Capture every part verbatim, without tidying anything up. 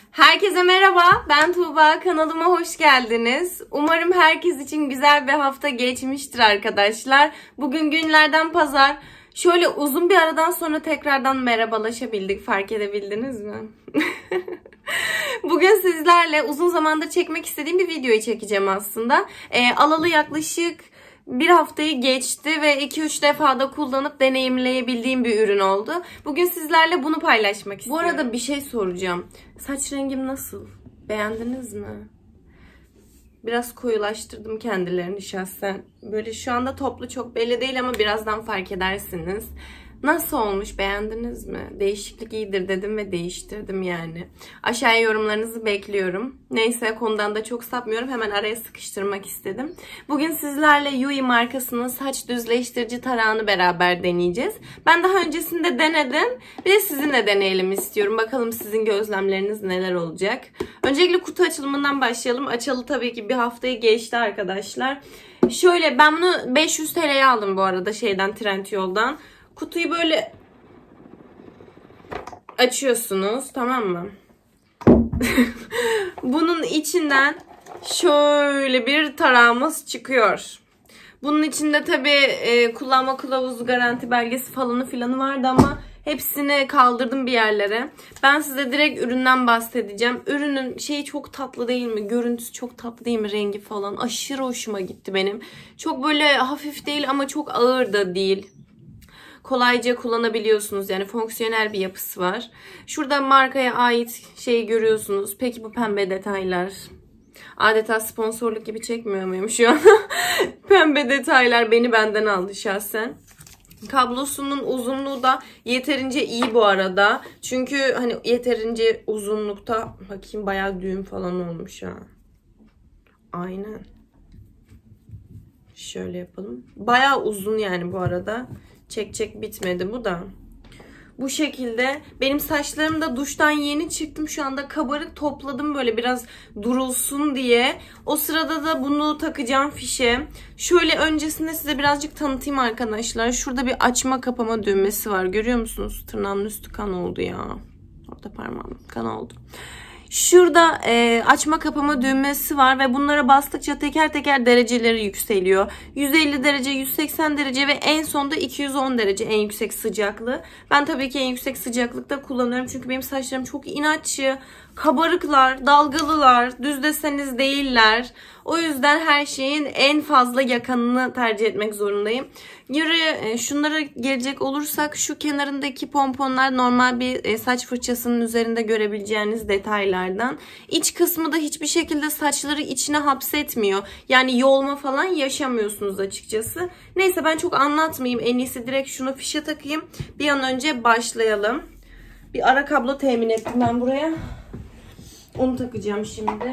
Herkese merhaba, ben Tuğba. Kanalıma hoş geldiniz. Umarım herkes için güzel bir hafta geçmiştir arkadaşlar. Bugün günlerden pazar. Şöyle uzun bir aradan sonra tekrardan merhabalaşabildik. Fark edebildiniz mi? Bugün sizlerle uzun zamandır çekmek istediğim bir videoyu çekeceğim aslında. E, alalı yaklaşık bir haftayı geçti ve iki üç defada kullanıp deneyimleyebildiğim bir ürün oldu. Bugün sizlerle bunu paylaşmak istiyorum. Bu arada bir şey soracağım. Saç rengim nasıl? Beğendiniz mi? Biraz koyulaştırdım kendilerini şahsen. Böyle şu anda toplu çok belli değil ama birazdan fark edersiniz. Nasıl olmuş? Beğendiniz mi? Değişiklik iyidir dedim ve değiştirdim yani. Aşağıya yorumlarınızı bekliyorum. Neyse, konudan da çok sapmıyorum. Hemen araya sıkıştırmak istedim. Bugün sizlerle Yui markasının saç düzleştirici tarağını beraber deneyeceğiz. Ben daha öncesinde denedim. Bir de sizinle deneyelim istiyorum. Bakalım sizin gözlemleriniz neler olacak. Öncelikle kutu açılımından başlayalım. Açalı tabii ki bir haftayı geçti arkadaşlar. Şöyle, ben bunu beş yüz TL'ye aldım bu arada şeyden, Trendyol'dan. Kutuyu böyle açıyorsunuz, tamam mı? Bunun içinden şöyle bir tarağımız çıkıyor. Bunun içinde tabii e, kullanma kılavuzu, garanti belgesi falanı filanı vardı ama hepsini kaldırdım bir yerlere. Ben size direkt üründen bahsedeceğim. Ürünün şeyi çok tatlı değil mi? Görüntüsü çok tatlı değil mi? Rengi falan aşırı hoşuma gitti benim. Çok böyle hafif değil ama çok ağır da değil. Kolayca kullanabiliyorsunuz. Yani fonksiyonel bir yapısı var. Şurada markaya ait şeyi görüyorsunuz. Peki bu pembe detaylar. Adeta sponsorluk gibi çekmiyor muyum şu an? Pembe detaylar beni benden aldı şahsen. Kablosunun uzunluğu da yeterince iyi bu arada. Çünkü hani yeterince uzunlukta, bakayım bayağı düğüm falan olmuş ha. Aynen. Şöyle yapalım. Bayağı uzun yani bu arada. Çek çek bitmedi bu da. Bu şekilde. Benim saçlarım da duştan yeni çıktım. Şu anda kabarık, topladım böyle biraz durulsun diye. O sırada da bunu takacağım fişe. Şöyle öncesinde size birazcık tanıtayım arkadaşlar. Şurada bir açma kapama düğmesi var. Görüyor musunuz? Tırnağımın üstü kan oldu ya. Orada parmağım kan oldu. Şurada e, açma kapama düğmesi var ve bunlara bastıkça teker teker dereceleri yükseliyor. yüz elli derece, yüz seksen derece ve en sonda iki yüz on derece en yüksek sıcaklığı. Ben tabii ki en yüksek sıcaklıkta kullanıyorum çünkü benim saçlarım çok inatçı, kabarıklar, dalgalılar, düz deseniz değiller. O yüzden her şeyin en fazla yakanını tercih etmek zorundayım. Yürü, şunlara gelecek olursak, şu kenarındaki pomponlar normal bir saç fırçasının üzerinde görebileceğiniz detaylardan. İç kısmı da hiçbir şekilde saçları içine hapsetmiyor. Yani yolma falan yaşamıyorsunuz açıkçası. Neyse, ben çok anlatmayayım. En iyisi direkt şunu fişe takayım. Bir an önce başlayalım. Bir ara kablo temin ettim ben buraya. Onu takacağım şimdi.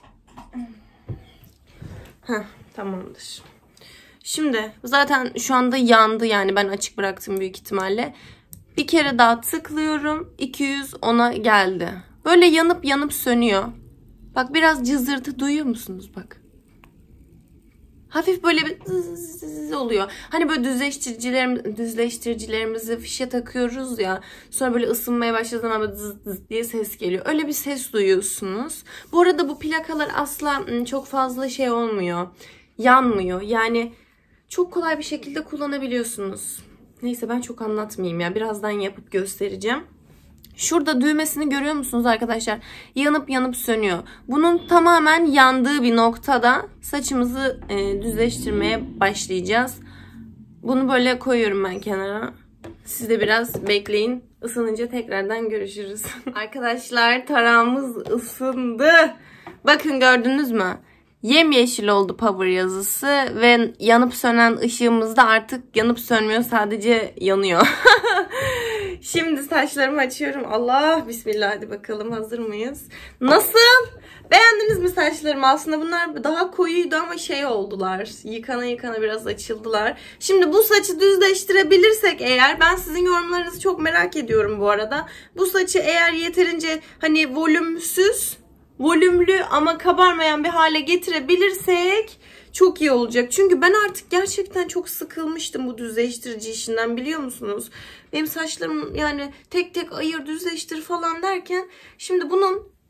Heh, tamamdır. Şimdi zaten şu anda yandı, yani ben açık bıraktım büyük ihtimalle. Bir kere daha tıklıyorum. iki yüz ona geldi. Böyle yanıp yanıp sönüyor. Bak, biraz cızırtı duyuyor musunuz? Bak. Hafif böyle bir zzz zzz oluyor. Hani böyle düzleştiricilerimiz, düzleştiricilerimizi fişe takıyoruz ya. Sonra böyle ısınmaya başladığı zaman böyle zzz zzz diye ses geliyor. Öyle bir ses duyuyorsunuz. Bu arada bu plakalar asla çok fazla şey olmuyor. Yanmıyor. Yani çok kolay bir şekilde kullanabiliyorsunuz. Neyse, ben çok anlatmayayım ya. Birazdan yapıp göstereceğim. Şurada düğmesini görüyor musunuz arkadaşlar? Yanıp yanıp sönüyor. Bunun tamamen yandığı bir noktada saçımızı e, düzleştirmeye başlayacağız. Bunu böyle koyuyorum ben kenara. Siz de biraz bekleyin. Isınınca tekrardan görüşürüz. Arkadaşlar, tarağımız ısındı. Bakın, gördünüz mü? Yemyeşil oldu power yazısı ve yanıp sönen ışığımız da artık yanıp sönmüyor, sadece yanıyor. Şimdi saçlarımı açıyorum. Allah, bismillah, hadi bakalım, hazır mıyız? Nasıl? Beğendiniz mi saçlarımı? Aslında bunlar daha koyuydu ama şey oldular. Yıkana yıkana biraz açıldılar. Şimdi bu saçı düzleştirebilirsek eğer, ben sizin yorumlarınızı çok merak ediyorum bu arada. Bu saçı eğer yeterince hani volümsüz, volümlü ama kabarmayan bir hale getirebilirsek çok iyi olacak. Çünkü ben artık gerçekten çok sıkılmıştım bu düzleştirici işinden, biliyor musunuz? Benim saçlarım yani tek tek ayır, düzleştir falan derken şimdi bunun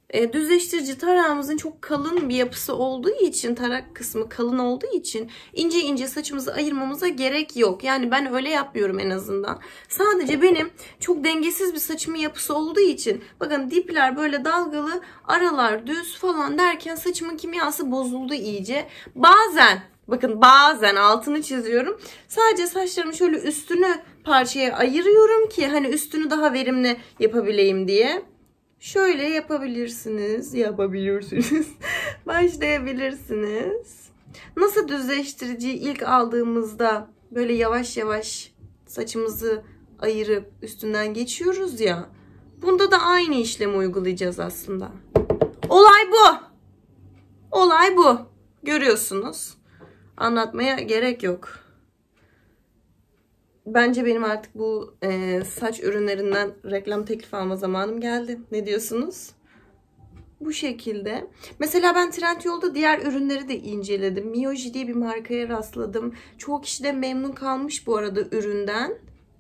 E, düzleştirici tarağımızın çok kalın bir yapısı olduğu için, tarak kısmı kalın olduğu için ince ince saçımızı ayırmamıza gerek yok. Yani ben öyle yapmıyorum en azından. Sadece benim çok dengesiz bir saçımın yapısı olduğu için, bakın dipler böyle dalgalı, aralar düz falan derken saçımın kimyası bozuldu iyice. Bazen, bakın bazen altını çiziyorum. Sadece saçlarımı şöyle üstünü parçaya ayırıyorum ki hani üstünü daha verimli yapabileyim diye. Şöyle yapabilirsiniz, yapabilirsiniz, başlayabilirsiniz. Nasıl düzleştiriciyi ilk aldığımızda böyle yavaş yavaş saçımızı ayırıp üstünden geçiyoruz ya. Bunda da aynı işlemi uygulayacağız aslında. Olay bu. Olay bu. Görüyorsunuz. Anlatmaya gerek yok. Bence benim artık bu e, saç ürünlerinden reklam teklifi alma zamanım geldi. Ne diyorsunuz? Bu şekilde. Mesela ben Trendyol'da diğer ürünleri de inceledim. Miyoji diye bir markaya rastladım. Çoğu kişi de memnun kalmış bu arada üründen.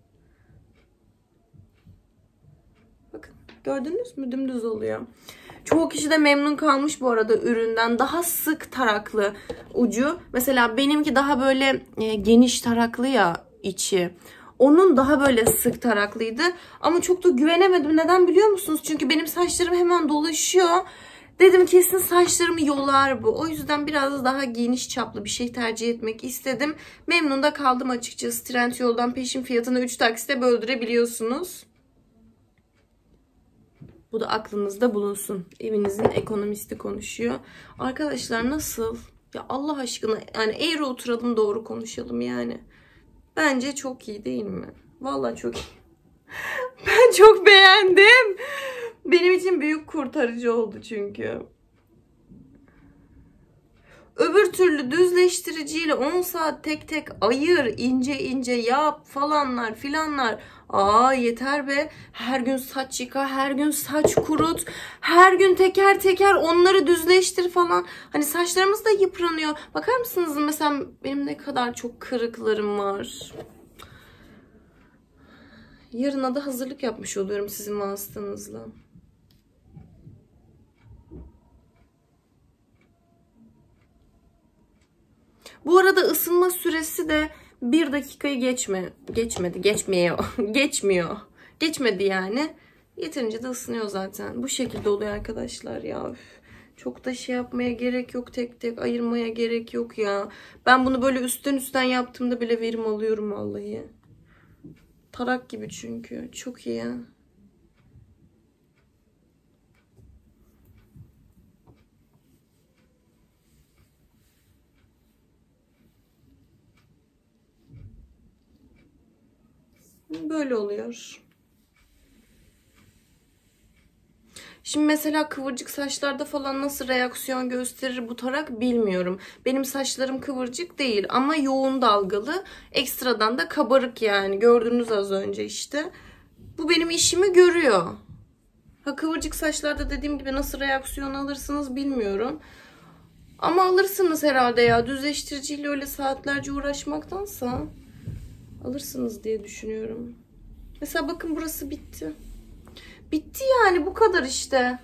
Bakın gördünüz mü? Dümdüz oluyor. Çoğu kişi de memnun kalmış bu arada üründen. Daha sık taraklı ucu. Mesela benimki daha böyle e, geniş taraklı ya içi. Onun daha böyle sık taraklıydı. Ama çok da güvenemedim. Neden biliyor musunuz? Çünkü benim saçlarım hemen dolaşıyor. Dedim kesin saçlarımı yolar bu. O yüzden biraz daha geniş çaplı bir şey tercih etmek istedim. Memnun da kaldım açıkçası. Trendyol'dan peşin fiyatını üç taksite böldürebiliyorsunuz. Bu da aklınızda bulunsun. Evinizin ekonomisti konuşuyor. Arkadaşlar nasıl? Ya Allah aşkına yani eğri oturalım doğru konuşalım yani. Bence çok iyi değil mi? Vallahi çok iyi. Ben çok beğendim. Benim için büyük kurtarıcı oldu çünkü. Öbür türlü düzleştiriciyle on saat tek tek ayır, ince ince yap falanlar filanlar. Aa yeter be. Her gün saç yıka, her gün saç kurut. Her gün teker teker onları düzleştir falan. Hani saçlarımız da yıpranıyor. Bakar mısınız mesela benim ne kadar çok kırıklarım var. Yarına da hazırlık yapmış oluyorum sizin vasıtanızla. Bu arada ısınma süresi de bir dakikayı geçme, geçmedi, geçmiyor, geçmiyor, geçmedi yani. Yeterince de ısınıyor zaten. Bu şekilde oluyor arkadaşlar ya. Üf. Çok da şey yapmaya gerek yok, tek tek ayırmaya gerek yok ya. Ben bunu böyle üstten üstten yaptığımda bile verim alıyorum vallahi. Tarak gibi çünkü. Çok iyi. Böyle oluyor. Şimdi mesela kıvırcık saçlarda falan nasıl reaksiyon gösterir bu tarak bilmiyorum. Benim saçlarım kıvırcık değil ama yoğun dalgalı. Ekstradan da kabarık yani. Gördünüz az önce işte. Bu benim işimi görüyor. Ha kıvırcık saçlarda dediğim gibi nasıl reaksiyon alırsınız bilmiyorum. Ama alırsınız herhalde ya. Düzleştiriciyle öyle saatlerce uğraşmaktansa alırsınız diye düşünüyorum. Mesela bakın burası bitti. Bitti yani bu kadar işte.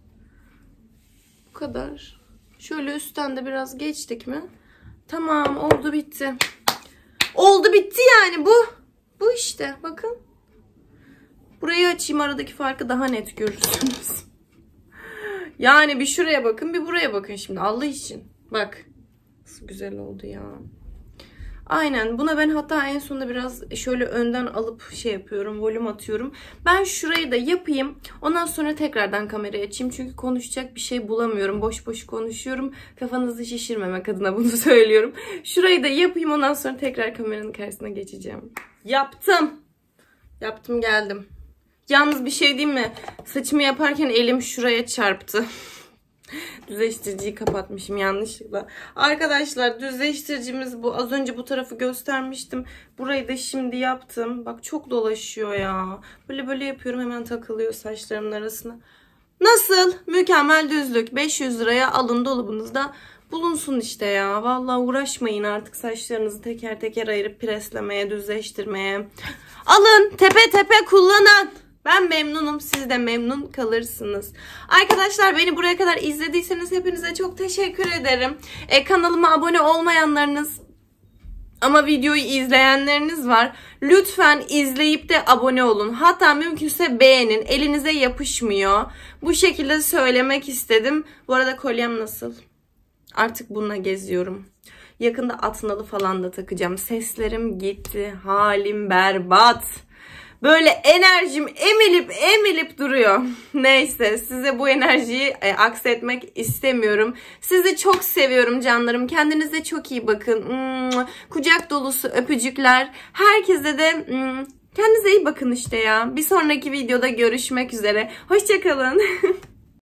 Bu kadar. Şöyle üstten de biraz geçtik mi? Tamam oldu bitti. Oldu bitti yani bu. Bu işte bakın. Burayı açayım aradaki farkı daha net görürsünüz. Yani bir şuraya bakın bir buraya bakın şimdi Allah için. Bak. Nasıl güzel oldu ya. Aynen buna ben hatta en sonunda biraz şöyle önden alıp şey yapıyorum, volüm atıyorum. Ben şurayı da yapayım. Ondan sonra tekrardan kamerayı açayım. Çünkü konuşacak bir şey bulamıyorum. Boş boş konuşuyorum. Kafanızı şişirmemek adına bunu söylüyorum. Şurayı da yapayım ondan sonra tekrar kameranın karşısına geçeceğim. Yaptım. Yaptım geldim. Yalnız bir şey diyeyim mi? Saçımı yaparken elim şuraya çarptı. Düzleştiriciyi kapatmışım yanlışlıkla. Arkadaşlar düzleştiricimiz bu. Az önce bu tarafı göstermiştim. Burayı da şimdi yaptım. Bak çok dolaşıyor ya. Böyle böyle yapıyorum hemen takılıyor saçlarımın arasına. Nasıl? Mükemmel düzlük. beş yüz liraya alın dolabınızda bulunsun işte ya. Vallahi uğraşmayın artık saçlarınızı teker teker ayırıp preslemeye, düzleştirmeye. Alın tepe tepe kullanın. Ben memnunum. Siz de memnun kalırsınız. Arkadaşlar beni buraya kadar izlediyseniz hepinize çok teşekkür ederim. E, kanalıma abone olmayanlarınız ama videoyu izleyenleriniz var. Lütfen izleyip de abone olun. Hatta mümkünse beğenin. Elinize yapışmıyor. Bu şekilde söylemek istedim. Bu arada kolyem nasıl? Artık bununla geziyorum. Yakında atnalı falan da takacağım. Seslerim gitti. Halim berbat. Böyle enerjim emilip emilip duruyor. Neyse, size bu enerjiyi e, aksetmek istemiyorum. Sizi çok seviyorum canlarım. Kendinize çok iyi bakın. Kucak dolusu öpücükler. Herkese de kendinize iyi bakın işte ya. Bir sonraki videoda görüşmek üzere. Hoşça kalın.